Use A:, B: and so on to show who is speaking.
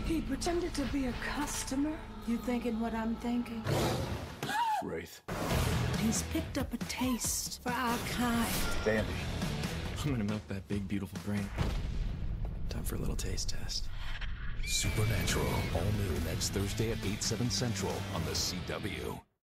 A: He pretended to be a customer. You thinking what I'm thinking?
B: Wraith.
A: He's picked up a taste for our kind.
B: Dandy.
C: I'm gonna milk that big, beautiful brain. Time for a little taste test.
D: Supernatural, all new next Thursday at 8/7 Central on the CW.